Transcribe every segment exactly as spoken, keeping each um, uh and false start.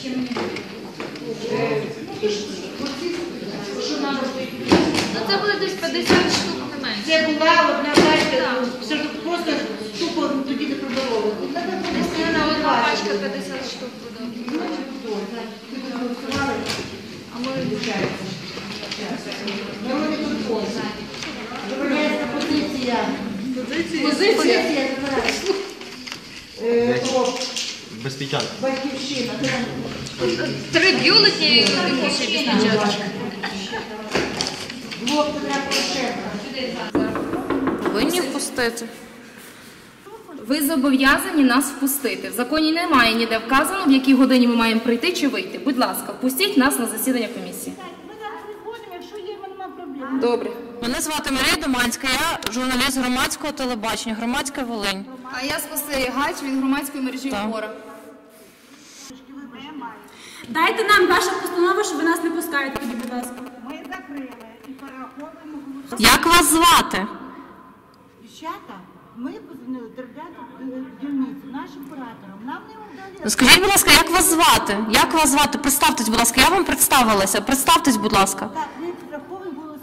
Що нам робити? Ну це буде десь п'ятдесят штук не менше. Це була одна, знаєте, все ж просто тупо тоді не продавали. Одна пачка п'ятдесят штук буде. А ми вивчаємо. Ми не виконуємо. Забороняється позиція. Позиція? Безпечатка. Батьківщина. Три бюлетні і ще безпечаточка. Блок Петра Порошенка. Повинні впустити. Ви зобов'язані нас впустити. В законі немає ніде вказано, в якій годині ми маємо прийти чи вийти. Будь ласка, впустіть нас на засідання комісії. Ми зараз приходимо, якщо є, немає проблем. Добре. Мене звати Марія Доманська, я журналіст громадського телебачення, громадська Волинь. А я спостерігач від громадської мережі «Опора». Дайте нам вашу постанову, що ви нас не пускаєте, тоді, будь ласка. Ми закрили і перераховуємо голоси. Як вас звати? Дівчата, ми позвонили терп'яту дільницю нашим операторам. Нам не вдали. Скажіть, будь ласка, як вас звати? Як вас звати? Представтесь, будь ласка, я вам представилася. Представтесь, будь ласка. Так, ми підраховуємо голоси.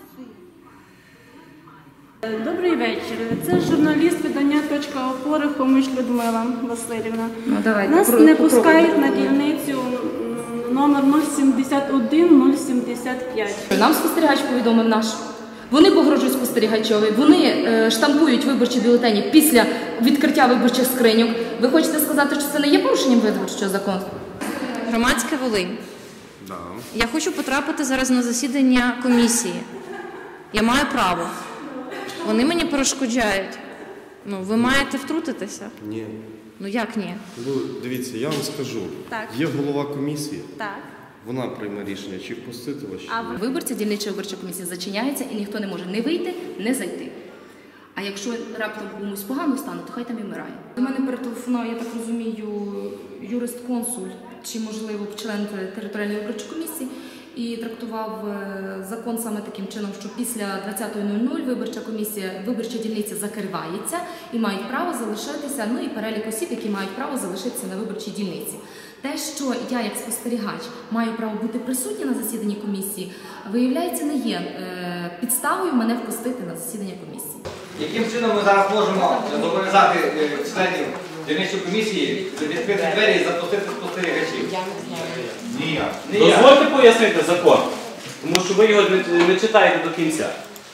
Добрий вечір. Це журналіст видання «Точка опори» Хомич Людмила Васильівна. Ну, давайте, Нас про- не попробуйте. пускають на дільницю м, номер нуль сімдесят один нуль сімдесят п'ять. Нам спостерігач повідомив наш. Вони погрожують спостерігачові, вони е, штампують виборчі бюлетені після відкриття виборчих скриньок. Ви хочете сказати, що це не є порушенням виборчого закону? Громадська Волинь. Да. Я хочу потрапити зараз на засідання комісії. Я маю право. Вони мені перешкоджають. Ну, ви маєте втрутитися. Ні. Ну як ні? Ну, дивіться, я вам скажу. Так. Є голова комісії, Так. вона прийме рішення, чи впустити вас, чи А ні. Виборці дільничої виборчої комісії зачиняється і ніхто не може не вийти, не зайти. А якщо раптом комусь погано стане, то хай там і вмирає. До мене перетелефонував, я так розумію, юрист-консуль чи, можливо, член територіальної виборчої комісії і трактував е, закон саме таким чином, що після двадцятої нуль нуль виборча комісія, виборча дільниця закривається і мають право залишитися, ну і перелік осіб, які мають право залишитися на виборчій дільниці. Те, що я як спостерігач маю право бути присутня на засіданні комісії, виявляється, не є е, підставою мене впустити на засідання комісії. Яким чином ми зараз можемо зобов'язати е, членів дільничної комісії відкрити двері і запустити спостерігачів? Ніяк. Ніяк. Дозвольте пояснити закон, тому що ви його не, не читаєте до кінця.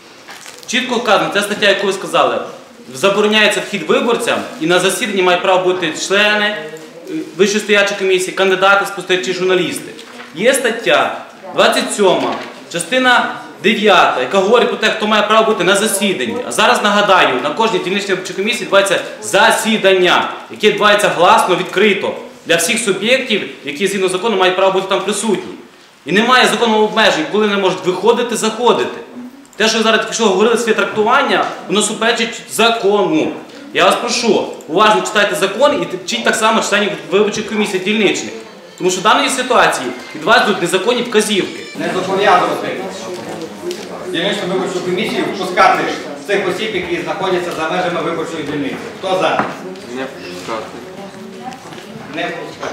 Чітко вказано, ця стаття, яку ви сказали, забороняється вхід виборцям і на засіданні мають право бути члени е, вищестоячої комісії, кандидати, спостерігачі, журналісти. Є стаття двадцять сьома, частина дев'ята, яка говорить про те, хто має право бути на засіданні. А зараз нагадаю, на кожній дільничній виборчій комісії відбувається засідання, яке відбувається гласно, відкрито для всіх суб'єктів, які згідно закону мають право бути там присутні. І немає законного обмежень, коли вони можуть виходити, заходити. Те, що ви зараз тільки що говорили, своє трактування, воно суперечить закону. Я вас прошу, уважно читайте закон і вчіть так само членів виборчих комісій дільничних. Тому що в даній ситуації від вас йдуть незаконні вказівки. Не зобов'язувати дільничну виборчу комісію впускати цих осіб, які знаходяться за межами виборчої дільниці. Хто за? Не впускати. Не впускати.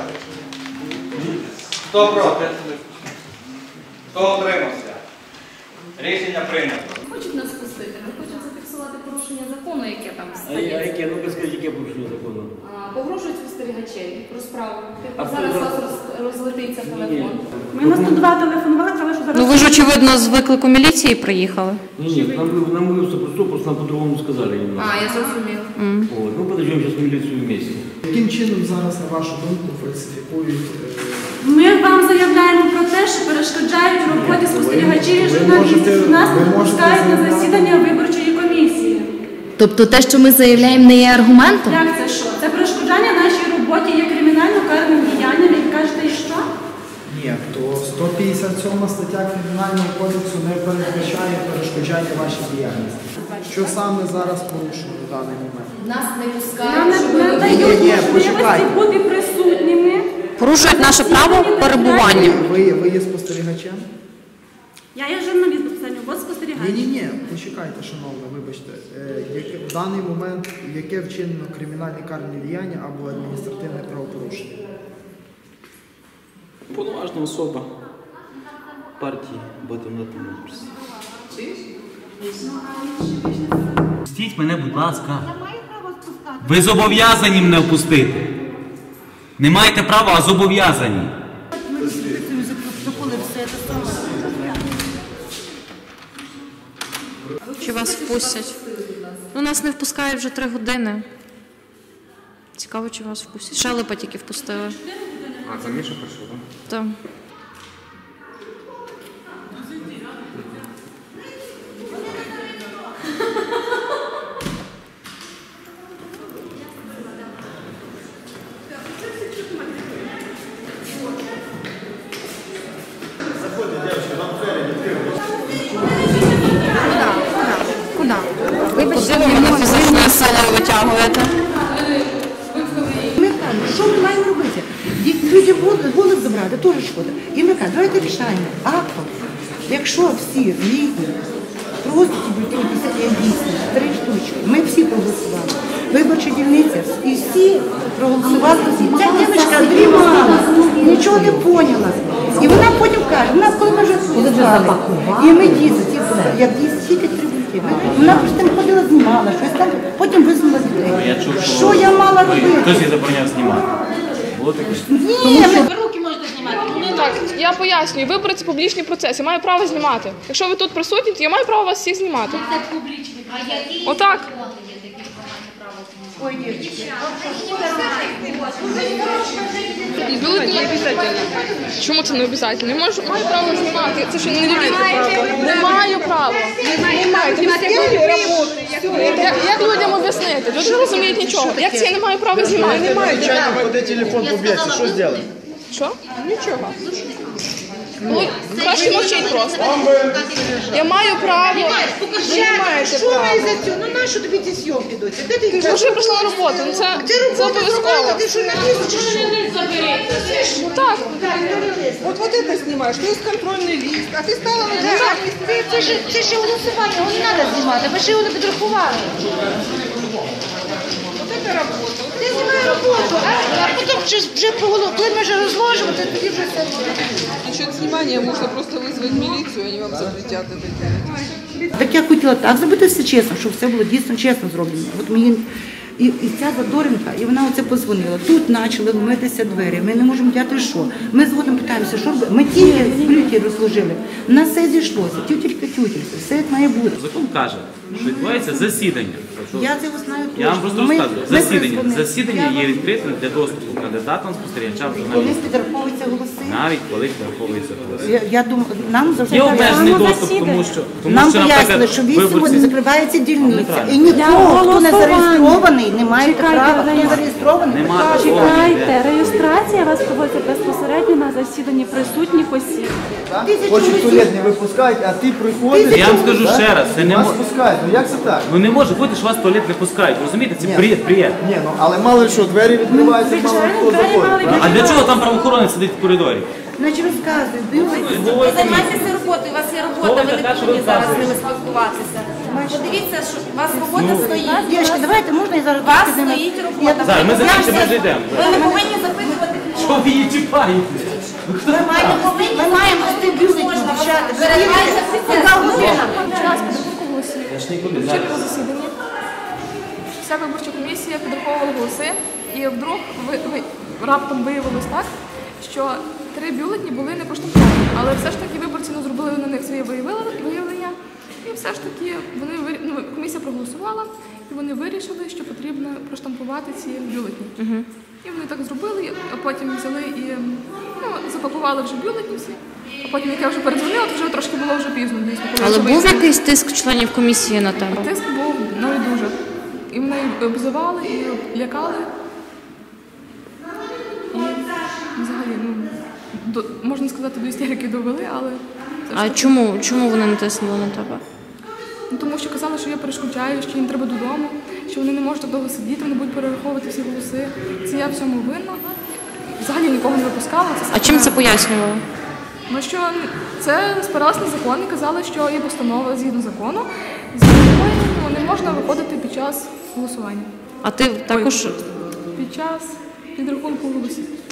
Хто проти? Хто утримався? Рішення прийнято. Хочуть нас впустити, не хочуть зафіксувати порушення закону, яке там А стається. яке? Ну, скажіть, яке порушення закону? А, Погрожують спостерігачеві про справу. А Зараз хто вас роз- розлетиться телефон. Ми нас тут два телефонували, сказали, що зараз... Ну ви ж, очевидно, з виклику міліції приїхали. Ні, ні, нам, нам говорили просто, просто нам по-другому сказали. А, я зрозуміла. Вот, ну, подождем сейчас милицию вместе. Яким чином зараз, на вашу думку, фальсифікують? е, Ми вам заявляємо про те, що перешкоджають роботі спостерігачів і Ви журналістів. можете- Нас ви не можете пускають на заявляти- засідання виборчої комісії. Тобто те, що ми заявляємо, не є аргументом? Як це що? Це перешкоджання нашій роботі є кримінально карним діянням, і кажете, і що? Ні, то сто п'ятдесят сьома стаття Кримінального кодексу не передбачає перешкоджання вашій діяльності. Що саме зараз порушено в даний момент? Нас не Нам пускають, не, щоб не ми... дають ні, можливості почекайте. бути присутніми. Порушують наше право перебування. Ви, ви є спостерігачем? Я є журналіст безпосередньо, от спостерігач. Ні, ні, ні, почекайте, шановна, вибачте. Е, яке, в даний момент яке вчинено кримінальне карне діяння або адміністративне правопорушення? Повноважна особа партії багатомандатної більшості. Пустіть мене, будь ласка. Я маю право спускати. Ви зобов'язані мене впустити. Не маєте права, а зобов'язані. Ми підписуємо за протоколи, все це саме. Чи вас впустять? Ну, нас не впускають вже три години. Цікаво, чи вас впустять. Шелепа тільки впустили. А, це Міша прийшов, так? Так. Куди? Куди ви мене фізичною силою витягуєте? Ми кажемо, що ми маємо робити? Людям голос забрати, теж шкода. І ми кажемо, давайте рішаємо актом. Якщо всі згідні, просто ті бюлетені писати дійсно, три штучки. Ми всі проголосували. Виборча дільниця, і всі проголосували. Ця дівчинка дрімала, нічого не поняла. І вона потім каже, вона коли ми вже голосували, і ми дійсно, ті, як дійсно, тільки три бюлетені. Вона просто там ходила, знімала, щось там, потім визнала людей. Що я мала робити? Хтось її забороняв знімати. Було таке? Ні, ми... Руки можна знімати. Так, я пояснюю, вибори – це публічний процес, я маю право знімати. Якщо ви тут присутні, то я маю право вас всіх знімати. Це публічний. А які Отак. Ой, дівчинка. Бюлетні. Чому це не обов'язково? Я можу, маю право знімати. Це що, не маю права? Не маю права. Не маю. Як, як людям об'яснити? Люди не розуміють нічого. Як це я не маю права знімати? Не маю права. Куди телефон поб'ється, що зробити? Що? Нічого. Ну, краще мовчіть просто. Я маю право. Покажи, що ви за цього? Ну нащо тобі ці зйомки доці? Де ти? Ти ж вже прийшла на роботу, ну це, це обов'язково. Ти журналіст чи що? Ну так. Вот, вот это снимаешь, то есть контрольный лист, а ты стала на державный Це, це, ж, це ще голосування, його не треба знімати, ми ще його не підрахували. Вот это работа. Ти знімай роботу, а, а потім вже, вже поголо, коли ми вже розложимо, то тоді вже все. Насчет снимания можно просто вызвать милицию, они вам запретят это делать. Так я хотіла так зробити все чесно, щоб все було дійсно чесно зроблено. От мені і, і ця Задоренка, і вона оце позвонила. Тут почали ломитися двері, ми не можемо діяти що. Ми згодом питаємося, що робити. Ми тільки бюлетені розложили. У нас все зійшлося, тютелька, тютелька, все як має бути. Закон каже, що відбувається засідання. Я це знаю точно. Я вам просто Ми- розказую. ми Засідання. призвонили. Засідання Я є вам- відкритим для доступу кандидатам, спостерігачам, Коли журналістам. підраховуються голоси. Навіть коли підраховуються голоси. Я, я думаю, нам завжди Є обмежений кажуть, доступ, тому що, тому нам що, пояснили, наприклад, що вісім виборці... годин закривається дільниця. неправильно. І ніхто, хто не зареєстрований, не має права. Хто зареєстрований, Нема так. такого. Чекайте, реєстрація у вас проводиться безпосередньо на засіданні присутніх осіб. Хочуть туалет не випускають, а ти приходиш. Я вам скажу ще раз, це не Вас може. пускають, ну як це так? Ну не може бути, що вас в туалет не пускають. Розумієте, це Ні. бред, бред. Ні, ну але мало ли що, двері відкриваються, мало ли хто заходить. А для чого там правоохоронець сидить в коридорі? Значить, розказуй, дивіться. Ви займаєтеся роботою, у вас є робота, ви не така, що повинні ви зараз з вказуєте? ними спілкуватися. Подивіться, що у вас робота стоїть. Дівчатки, давайте, можна я зараз У вас трошки з ними- стоїть робота. Зараз, ми Ви закінчимо, знаєте, вже йдемо. Ви не повинні запитувати. Що ви її чіпаєте? Ми маємо, ми маємо вести бюлетні, дівчата. Зберігайте Яка година? Час підрахунку голосів. Я ж нікуди. Вчора засідання. Вся виборча комісія підраховувала голоси, і вдруг ви, ви, раптом виявилось так, що три бюлетні були не проштамповані, але все ж таки виборці не зробили на них своє виявили- виявлення, і все ж таки вони вирі- ну, комісія проголосувала, і вони вирішили, що потрібно проштампувати ці бюлетні. І вони так зробили, а потім взяли і ну, запакували вже бюлетні всі. А потім, як я вже передзвонила, то вже трошки було вже пізно, дійсно. коли Але вже був виявили. якийсь тиск членів комісії на тебе? Тиск був навіть дуже. І мене і обзивали, і лякали. І взагалі, ну, до, можна сказати, до істерики довели, але все ж А таки. чому, чому вони натиснули на тебе? Ну, тому що казали, що я перешкоджаю, що їм треба додому, що вони не можуть так довго сидіти, вони будуть перераховувати всі голоси. Це я в цьому винна. Взагалі нікого не випускала. Це А чим це пояснювало? Ну що це спиралось на закон і казали, що є постанова згідно закону, з якою ну, не можна виходити під час голосування. А ти також Під час підрахунку голосів.